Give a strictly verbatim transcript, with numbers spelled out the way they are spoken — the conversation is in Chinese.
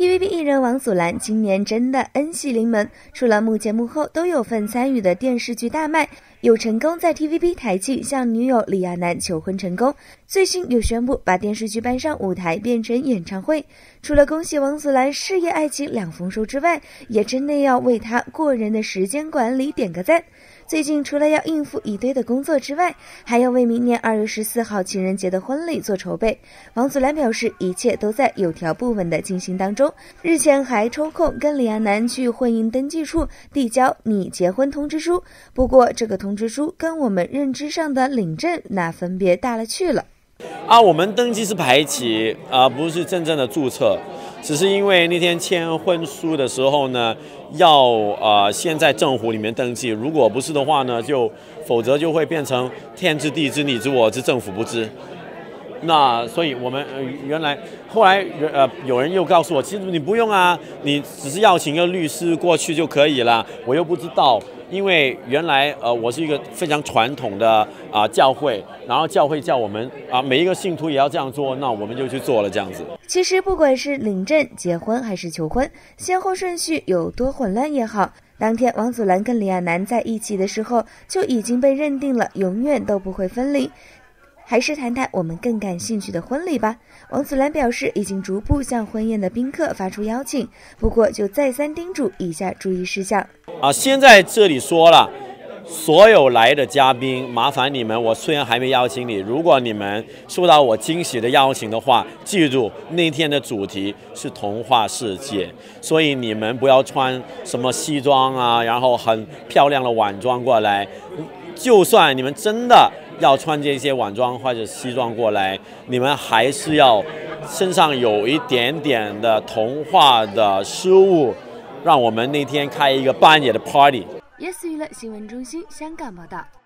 T V B 艺人王祖蓝今年真的恩喜临门，除了幕前幕后都有份参与的电视剧大卖，又成功在 T V B 台剧向女友李亚男求婚成功，最新又宣布把电视剧搬上舞台变成演唱会。除了恭喜王祖蓝事业爱情两丰收之外，也真的要为他过人的时间管理点个赞。最近除了要应付一堆的工作之外，还要为明年二月十四号情人节的婚礼做筹备。王祖蓝表示，一切都在有条不紊的进行当中。日前还抽空跟李亚男去婚姻登记处递交拟结婚通知书，不过这个通知书跟我们认知上的领证那分别大了去了。 啊，我们登记是排期，啊、呃，不是真正的注册，只是因为那天签婚书的时候呢，要呃先在政府里面登记，如果不是的话呢，就否则就会变成天知地知你知我知政府不知。那所以我们、呃、原来后来呃有人又告诉我，其实你不用啊，你只是邀请一个律师过去就可以了。我又不知道，因为原来呃我是一个非常传统的啊、呃、教会，然后教会叫我们啊、呃、每一个信徒也要这样做，那我们就去做了这样子。 其实不管是领证、结婚还是求婚，先后顺序有多混乱也好，当天王祖蓝跟李亚男在一起的时候就已经被认定了永远都不会分离。还是谈谈我们更感兴趣的婚礼吧。王祖蓝表示，已经逐步向婚宴的宾客发出邀请，不过就再三叮嘱以下注意事项。 啊，先在这里说了，所有来的嘉宾，麻烦你们，我虽然还没邀请你，如果你们受到我惊喜的邀请的话，记住那天的主题是童话世界，所以你们不要穿什么西装啊，然后很漂亮的晚装过来。就算你们真的要穿这些晚装或者西装过来，你们还是要身上有一点点的童话的失误，让我们那天开一个半夜的 party。 Yes 娱乐新闻中心香港报道。